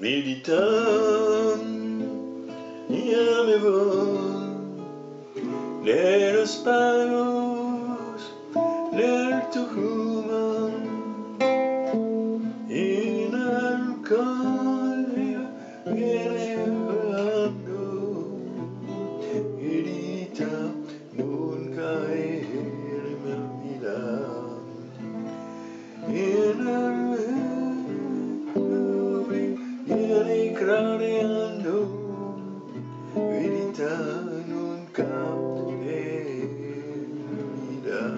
meditando y ya me voy de los pagos del Tucumán y en el calle viene volando grita nunca me olvida en el viene craneando grita nunca me olvida.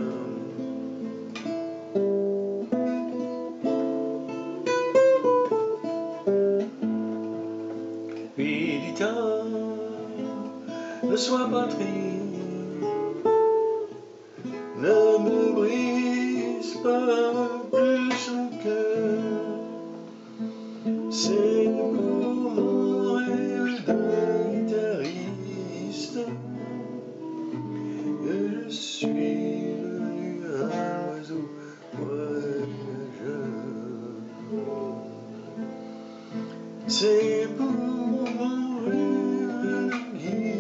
Méditant, ne sois pas triste, ne me brise pas plus le cœur. C'est pour mon rêve de guitariste que je suis devenu un oiseau voyageur. C'est pour mon rêve de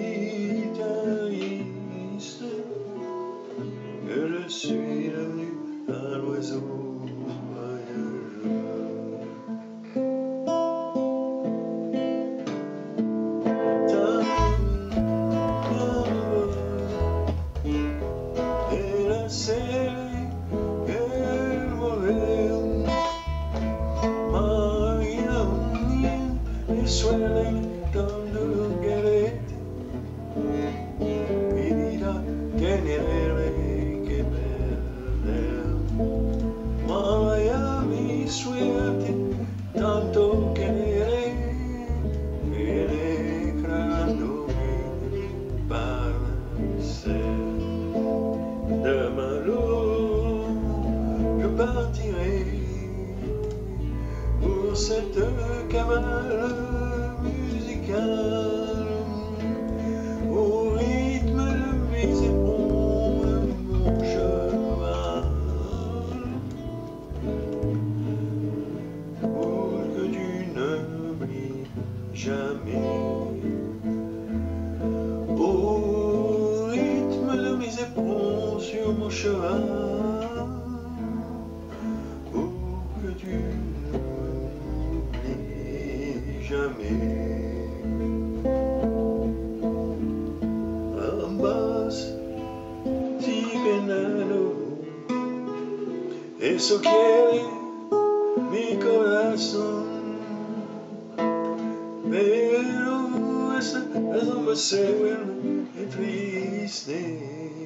guitariste que je suis devenu un oiseau voyageur. Et la série est mauvaise, swelling down to get it. Vida tenere che bella. Miami suerte tanto querer. Viene creandomi parse. Demain je partirai pour cette cavale musicale au rythme de mes épaules, mon cheval, pour que tu n'oublies jamais, au rythme de mes épaules sur mon cheval, pour que tu jamais. Ambas siguen eso quiere mi corazón, pero eso me se vuelve triste,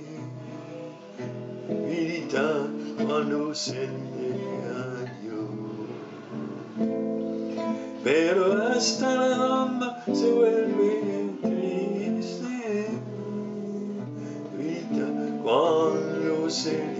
grita cuando se pero hasta la alma se vuelve triste, grita cuando se